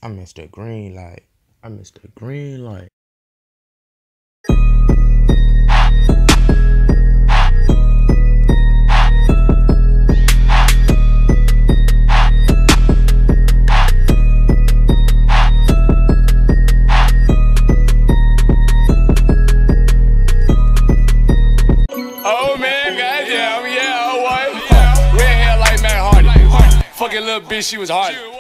I missed the green light. I missed the green light. Oh man, goddamn, yeah, oh boy. Red hair like Matt Hardy. Fucking little bitch, she was Hardy.